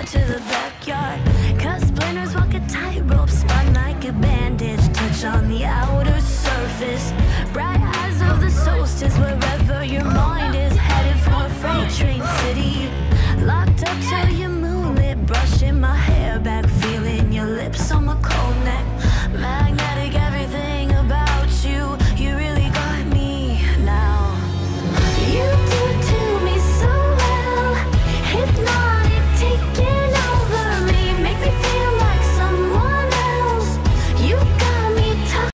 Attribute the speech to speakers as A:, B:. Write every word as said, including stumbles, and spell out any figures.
A: to the backyard. Cut splinters, walk a tightrope, spun like a bandage, touch on the outer surface. Bright eyes of the solstice, wherever your mind is headed for a freight train city. Locked up till you're moonlit, brushing my hair back, feeling your lips on my